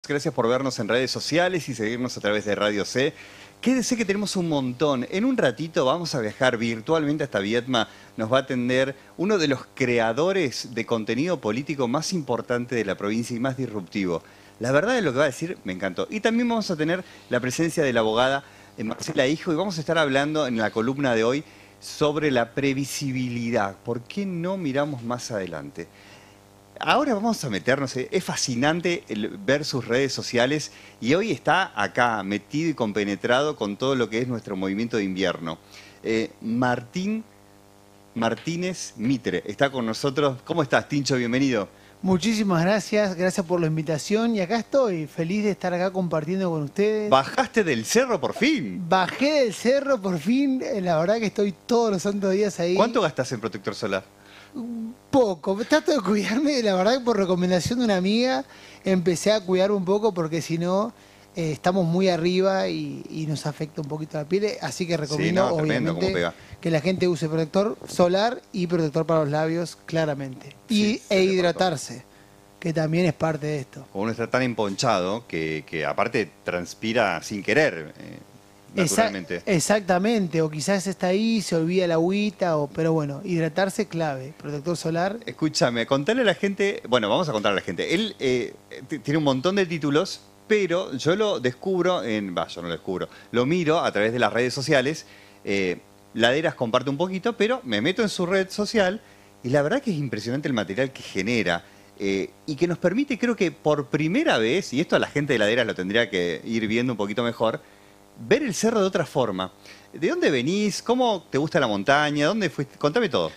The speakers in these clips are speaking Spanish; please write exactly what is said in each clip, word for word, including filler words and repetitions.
Gracias por vernos en redes sociales y seguirnos a través de Radio C. Quédese que tenemos un montón. En un ratito vamos a viajar virtualmente hasta Viedma. Nos va a atender uno de los creadores de contenido político más importante de la provincia y más disruptivo. La verdad de lo que va a decir me encantó. Y también vamos a tener la presencia de la abogada Marcela Hijo y vamos a estar hablando en la columna de hoy sobre la previsibilidad. ¿Por qué no miramos más adelante? Ahora vamos a meternos, es fascinante el ver sus redes sociales y hoy está acá metido y compenetrado con todo lo que es nuestro movimiento de invierno. Eh, Martín Martínez Mitre está con nosotros. ¿Cómo estás, Tincho? Bienvenido. Muchísimas gracias, gracias por la invitación y acá estoy, feliz de estar acá compartiendo con ustedes. ¿Bajaste del cerro por fin? Bajé del cerro por fin, la verdad que estoy todos los santos días ahí. ¿Cuánto gastas en protector solar? Poco, trato de cuidarme, la verdad que por recomendación de una amiga empecé a cuidar un poco porque si no eh, estamos muy arriba y, y nos afecta un poquito la piel, así que recomiendo sí, no, tremendo, obviamente que la gente use protector solar y protector para los labios claramente y, sí, e hidratarse, que también es parte de esto. Uno está tan emponchado que, que aparte transpira sin querer. Eh. Naturalmente. Exact, exactamente, o quizás está ahí, se olvida la agüita, o, pero bueno, hidratarse clave, protector solar. Escúchame, contale a la gente, bueno, vamos a contarle a la gente, él eh, tiene un montón de títulos, pero yo lo descubro, en, va, yo no lo descubro, lo miro a través de las redes sociales, eh, Laderas comparte un poquito, pero me meto en su red social y la verdad que es impresionante el material que genera. Eh, y que nos permite, creo que por primera vez, y esto a la gente de Laderas lo tendría que ir viendo un poquito mejor, ver el cerro de otra forma. ¿De dónde venís? ¿Cómo te gusta la montaña? ¿Dónde fuiste? Contame todo.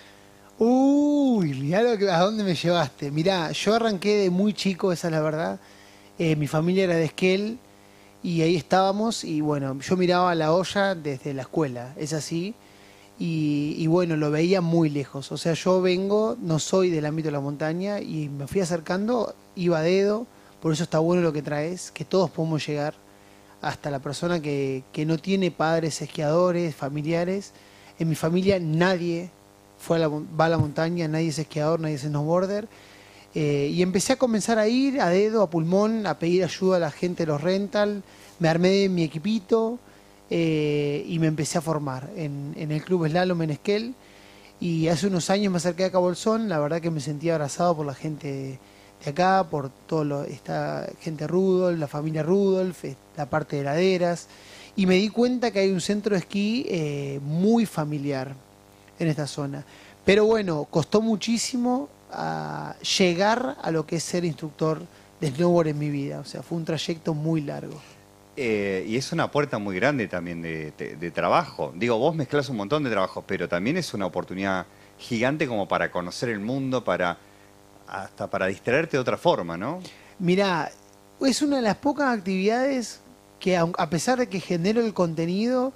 Uy, mirá lo que, a dónde me llevaste. Mirá, yo arranqué de muy chico, esa es la verdad. Eh, mi familia era de Esquel y ahí estábamos y bueno, yo miraba la olla desde la escuela, es así. Y, y bueno, lo veía muy lejos. O sea, yo vengo, no soy del ámbito de la montaña y me fui acercando, iba a dedo, por eso está bueno lo que traes, que todos podemos llegar. Hasta la persona que, que no tiene padres esquiadores, familiares. En mi familia nadie fue a la, va a la montaña, nadie es esquiador, nadie es snowboarder. Eh, y empecé a comenzar a ir a dedo, a pulmón, a pedir ayuda a la gente de los rental. Me armé de mi equipito eh, y me empecé a formar en, en el club Slalom en Esquel. Y hace unos años me acerqué a Cabo Bolsón, la verdad que me sentí abrazado por la gente de acá, por toda esta gente Rudolf, la familia Rudolf, la parte de Laderas, y me di cuenta que hay un centro de esquí eh, muy familiar en esta zona. Pero bueno, costó muchísimo uh, llegar a lo que es ser instructor de snowboard en mi vida, o sea, fue un trayecto muy largo. Eh, y es una puerta muy grande también de, de, de trabajo. Digo, vos mezclás un montón de trabajos, pero también es una oportunidad gigante como para conocer el mundo, para hasta para distraerte de otra forma, ¿no? Mirá, es una de las pocas actividades que a pesar de que genero el contenido,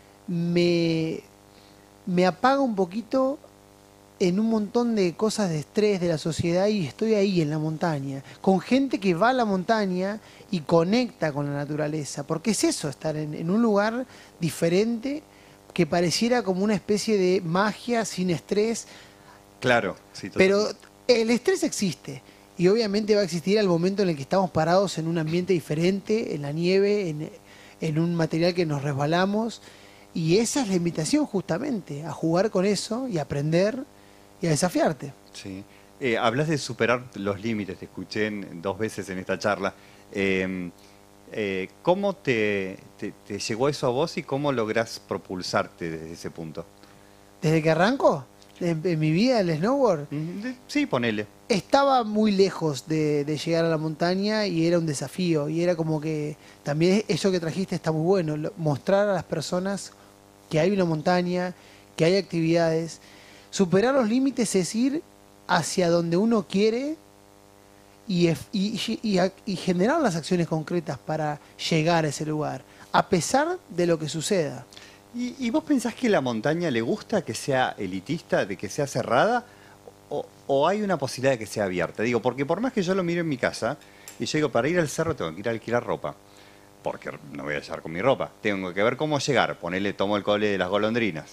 me, me apaga un poquito en un montón de cosas de estrés de la sociedad y estoy ahí en la montaña, con gente que va a la montaña y conecta con la naturaleza, porque es eso, estar en, en un lugar diferente que pareciera como una especie de magia sin estrés. Claro, sí, pero el estrés existe y obviamente va a existir al momento en el que estamos parados en un ambiente diferente, en la nieve, en, en un material que nos resbalamos, y esa es la invitación justamente, a jugar con eso y aprender y a desafiarte. Sí. Eh, hablas de superar los límites, te escuché en, dos veces en esta charla. Eh, eh, ¿Cómo te, te, te llegó eso a vos y cómo lográs propulsarte desde ese punto? ¿Desde que arranco? En, en mi vida, el snowboard. Sí, ponele. Estaba muy lejos de, de llegar a la montaña y era un desafío. Y era como que también eso que trajiste está muy bueno. Lo, mostrar a las personas que hay una montaña, que hay actividades. Superar los límites es ir hacia donde uno quiere y, y, y, y generar las acciones concretas para llegar a ese lugar, a pesar de lo que suceda. ¿Y, ¿Y vos pensás que la montaña le gusta que sea elitista, de que sea cerrada? O, ¿O hay una posibilidad de que sea abierta? Digo, porque por más que yo lo miro en mi casa, y yo digo, para ir al cerro tengo que ir a alquilar ropa, porque no voy a llegar con mi ropa. Tengo que ver cómo llegar, ponerle, tomo el cole de las golondrinas.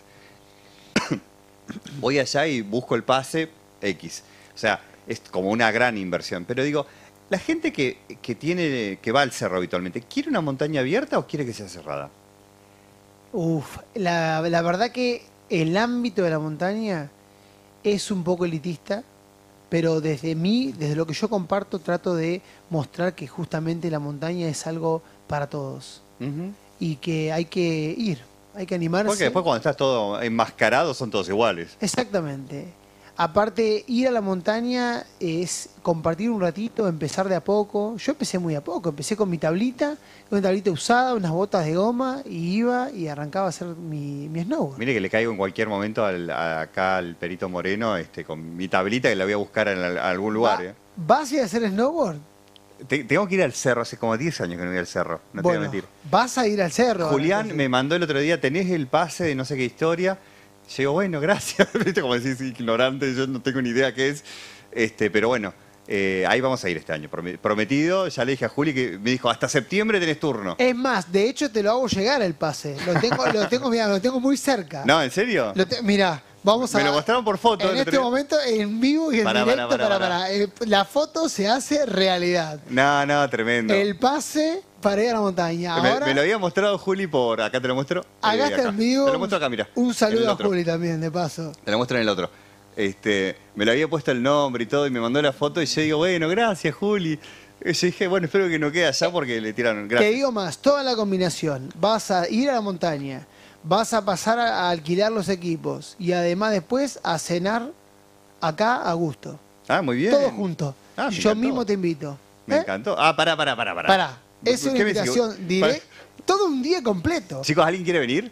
Voy allá y busco el pase X. O sea, es como una gran inversión. Pero digo, La gente que, que tiene, que va al cerro habitualmente, ¿quiere una montaña abierta o quiere que sea cerrada? Uf, la, la verdad que el ámbito de la montaña es un poco elitista, pero desde mí, desde lo que yo comparto, trato de mostrar que justamente la montaña es algo para todos Ujú. y que hay que ir, hay que animarse. Porque después cuando estás todo enmascarado son todos iguales. Exactamente. Aparte, ir a la montaña es compartir un ratito, empezar de a poco. Yo empecé muy a poco, empecé con mi tablita, una tablita usada, unas botas de goma, y iba y arrancaba a hacer mi, mi snowboard. Mire que le caigo en cualquier momento al- a- acá al Perito Moreno este, con mi tablita que la voy a buscar en al- algún lugar. Va- ¿eh? ¿Vas a ir a hacer snowboard? Te- tengo que ir al cerro, hace como diez años que no voy al cerro, no te Bueno, voy a mentir. vas a ir al cerro. Julián entonces. me mandó el otro día, tenés el pase de no sé qué historia. Yo digo, bueno, gracias. Viste como decís, ignorante, yo no tengo ni idea qué es. Este, pero bueno, eh, ahí vamos a ir este año. Prome- Prometido, ya le dije a Juli que me dijo, hasta septiembre tenés turno. Es más, de hecho te lo hago llegar el pase. Lo tengo, lo tengo, mirá, lo tengo muy cerca. No, ¿en serio? Lo te- mirá, vamos a. Me lo mostraron por foto. En el este otro día. momento, en vivo y en Pará, directo, pará, para, pará, para, eh, la foto se hace realidad. No, no, tremendo. El pase para ir a la montaña. Me- Ahora, me, lo había mostrado Juli por acá, te lo muestro. acá eh, está en vivo. Te lo muestro acá, mira. Un en el saludo a otro. Juli también, de paso. Te lo muestro en el otro. Este, me lo había puesto el nombre y todo y me mandó la foto y yo digo, bueno, gracias Juli. Y yo dije, bueno, espero que no quede allá porque le tiraron. Te Gracias. digo más, toda la combinación. Vas a ir a la montaña, vas a pasar a, a alquilar los equipos y además después a cenar acá a gusto. Ah, muy bien. Todo junto. Ah, me Yo encantó. mismo te invito. Me ¿Eh? encantó. Ah, pará, pará, pará, pará. Pará, es una ¿Qué me decís? invitación directa. Todo un día completo. Chicos, ¿alguien quiere venir?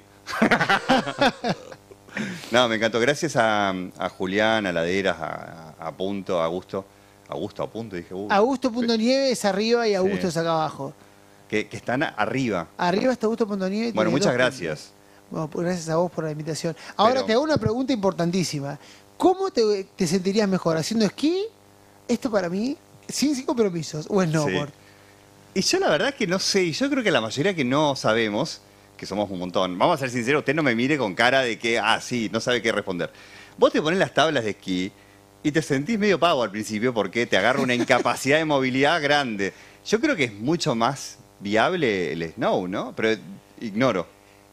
No, me encantó. Gracias a, a Julián, a Laderas, a, a Punto, a Augusto. Augusto, a Punto, dije. Uh, Augusto Punto Nieve es arriba y Augusto Sí. es acá abajo. que, que están arriba. Arriba está Augusto Punto Nieve. y Bueno, tiene muchas dos puntos. gracias. Bueno, pues gracias a vos por la invitación. Ahora Pero- te hago una pregunta importantísima. ¿Cómo te, te sentirías mejor? ¿Haciendo esquí? Esto para mí, sin, sin compromisos. ¿O snowboard? Sí. Y yo la verdad que no sé, y yo creo que la mayoría que no sabemos, que somos un montón, vamos a ser sinceros, usted no me mire con cara de que, ah, sí, no sabe qué responder. Vos te pones las tablas de esquí y te sentís medio pavo al principio porque te agarra una incapacidad de movilidad grande. Yo creo que es mucho más viable el snow, ¿no? Pero ignoro.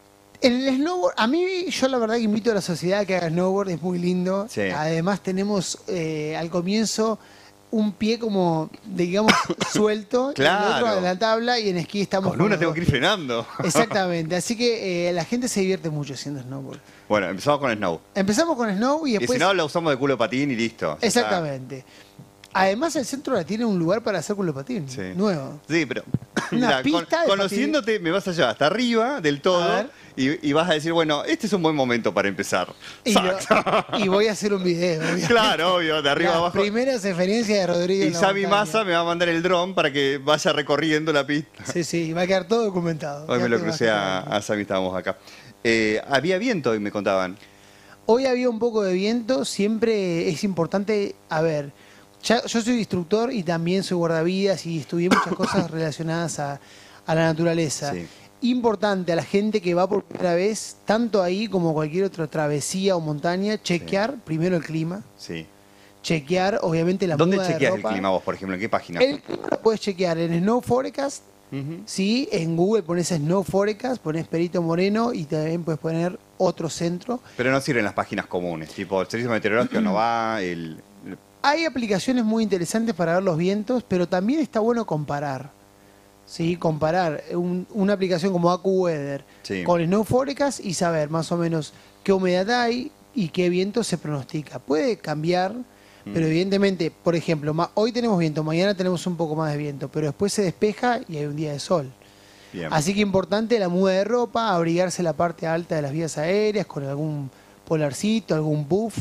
En el snowboard, a mí yo la verdad que invito a la sociedad a que haga snowboard, es muy lindo. Sí. Además tenemos eh, al comienzo un pie como, digamos, suelto, y el Claro. otro en la tabla y en esquí estamos Con una los tengo dos. que ir frenando. Exactamente, así que eh, la gente se divierte mucho haciendo snowboard. Bueno, empezamos con el snow. Empezamos con snow y Y después... si no, la usamos de culo patín y listo. Ya está. Exactamente. Además el centro la tiene un lugar para hacer culo patín, Sí. nuevo. Sí, pero Una mirá, pista de conociéndote me vas a llevar hasta arriba del A todo ver. y, y vas a decir, bueno, este es un buen momento para empezar. Y, lo- y voy a hacer un video. obviamente. Claro, obvio, de arriba Las abajo. primeras experiencias de Rodrigo. Y en la Sami montaña. Massa me va a mandar el dron para que vaya recorriendo la pista. Sí, sí, va a quedar todo documentado. Hoy me lo Quédate crucé a, bastante a Sami, estábamos acá. Eh, había viento hoy, me contaban. Hoy había un poco de viento, siempre es importante, a ver, ya- yo soy instructor y también soy guardavidas y estudié muchas cosas relacionadas a, a la naturaleza. Sí. Importante a la gente que va por primera vez, tanto ahí como cualquier otra travesía o montaña, chequear primero el clima, Sí. chequear obviamente la ¿Dónde muda de chequeas el ropa. clima vos, por ejemplo? ¿En qué página? El clima lo puedes chequear en Snow Forecast. Ujú. Sí, en Google pones Snow Forecast, pones Perito Moreno y también puedes poner otro centro. Pero no sirven las páginas comunes, tipo el servicio meteorológico no va, el... el- Hay aplicaciones muy interesantes para ver los vientos, pero también está bueno comparar. ¿Sí? Comparar un- una aplicación como AccuWeather Sí. con Snow Forecast y saber más o menos qué humedad hay y qué viento se pronostica. Puede cambiar, Mm. pero evidentemente, por ejemplo, ma- hoy tenemos viento, mañana tenemos un poco más de viento, pero después se despeja y hay un día de sol. Bien. Así que importante la muda de ropa, abrigarse la parte alta de las vías aéreas con algún polarcito, algún buff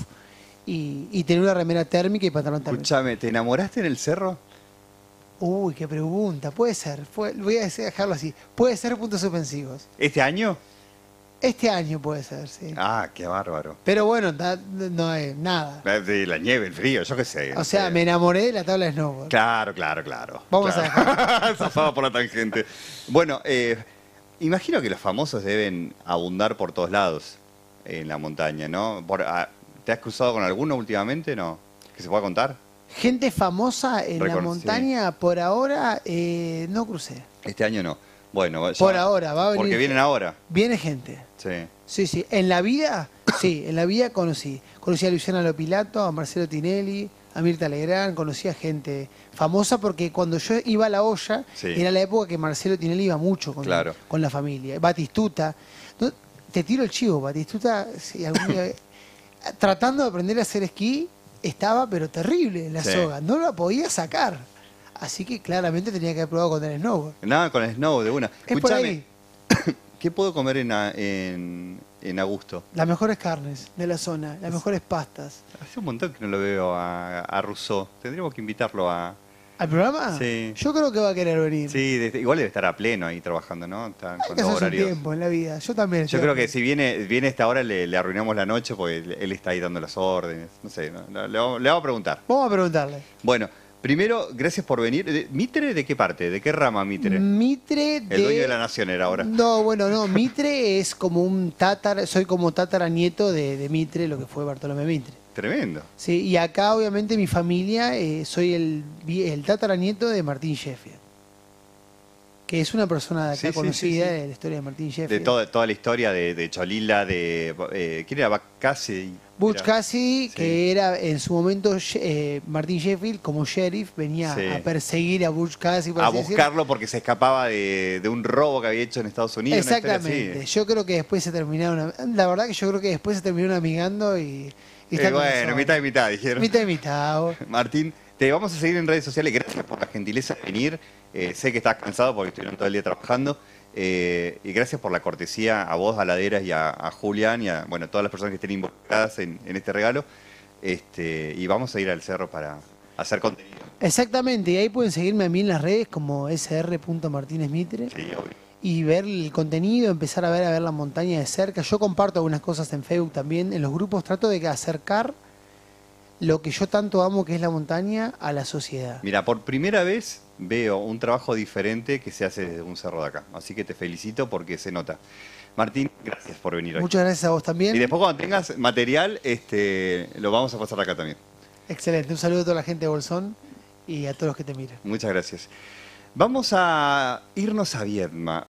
y, y tener una remera térmica y pantalón térmico. Escúchame, ¿te enamoraste en el cerro? Uy, qué pregunta. Puede ser. Fue- voy a dejarlo así. Puede ser puntos suspensivos. ¿Este año? Este año puede ser, sí. Ah, qué bárbaro. Pero bueno, da- no es nada. Eh, de La nieve, el frío, yo qué sé. O sea, Eh, me enamoré de la tabla de snowboard. Claro, claro, claro. Vamos a dejar. Zafaba por la tangente. Bueno, eh, imagino que los famosos deben abundar por todos lados en la montaña, ¿no? Por- ah, ¿te has cruzado con alguno últimamente? ¿No? ¿Que se pueda contar? Gente famosa en la Record- montaña, por ahora, eh, no crucé. Este año no. Bueno, ya- Por ahora, va a venir. Porque vienen ahora. Viene gente. Sí. Sí, sí. En la vida, sí, en la vida conocí. Conocí a Luciana Lopilato, a Marcelo Tinelli, a Mirta Legrand, conocí a gente famosa porque cuando yo iba a La Olla, Sí. era la época que Marcelo Tinelli iba mucho con, Claro. con la familia. Batistuta. No, te tiro el chivo, Batistuta, si algún día- tratando de aprender a hacer esquí, estaba pero terrible en la Sí. soga. No la podía sacar. Así que claramente tenía que haber probado con el snowboard. Nada, con el snow de una. Es por Escuchame, ahí. ¿qué puedo comer en, a- en, en Augusto? Las mejores carnes de la zona, las mejores pastas. Hace un montón que no lo veo a, a Rousseau. Tendríamos que invitarlo a... ¿Al programa? Sí. Yo creo que va a querer venir. Sí, de- igual debe estar a pleno ahí trabajando, ¿no? Está Hay con que los hacerse un horarios. tiempo en la vida. Yo también. Yo estoy- creo que si viene, viene esta hora le, le arruinamos la noche porque él, él está ahí dando las órdenes. No sé, no, le, le vamos, le vamos a preguntar. Vamos a preguntarle. Bueno, primero, gracias por venir. De- ¿Mitre de qué parte? ¿De qué rama Mitre? Mitre de... El dueño de la nación era ahora. No, bueno, no. Mitre es como un tatara, soy como tataranieto de, de Mitre, lo que fue Bartolomé Mitre. Tremendo. Sí, y acá obviamente mi familia, eh, soy el, vi- el tataranieto de Martín Sheffield. Que es una persona de acá Sí, sí, conocida sí, sí. de la historia de Martín Sheffield. De toda, toda la historia de, de Cholila, de... Eh, ¿Quién era? Bacase. Butch Cassidy, Sí. que era en su momento eh, Martín Sheffield, como sheriff, venía Sí. a perseguir a Butch Cassidy. por A así decirlo. buscarlo porque se escapaba de, de un robo que había hecho en Estados Unidos. una historia así. Exactamente. Yo creo que después se terminaron. La verdad que yo creo que después se terminaron amigando y. y Eh, están con bueno, eso. mitad y mitad, dijeron. Mitad y mitad. vos. Martín, te vamos a seguir en redes sociales. Gracias por la gentileza de venir. Eh, sé que estás cansado porque estuvieron todo el día trabajando. Eh, y gracias por la cortesía a vos, a Laderas y a, a Julián y a bueno, todas las personas que estén involucradas en, en este regalo. Este, y vamos a ir al cerro para hacer contenido. Exactamente. Y ahí pueden seguirme a mí en las redes como s r punto martinez mitre Sí, obvio. y ver el contenido, empezar a ver, a ver la montaña de cerca. Yo comparto algunas cosas en Facebook también. En los grupos trato de acercar lo que yo tanto amo, que es la montaña, a la sociedad. Mira, por primera vez veo un trabajo diferente que se hace desde un cerro de acá. Así que te felicito porque se nota. Martín, gracias por venir hoy. Muchas gracias a vos también. Y después cuando tengas material, este, lo vamos a pasar acá también. Excelente. Un saludo a toda la gente de Bolsón y a todos los que te miran. Muchas gracias. Vamos a irnos a Viedma.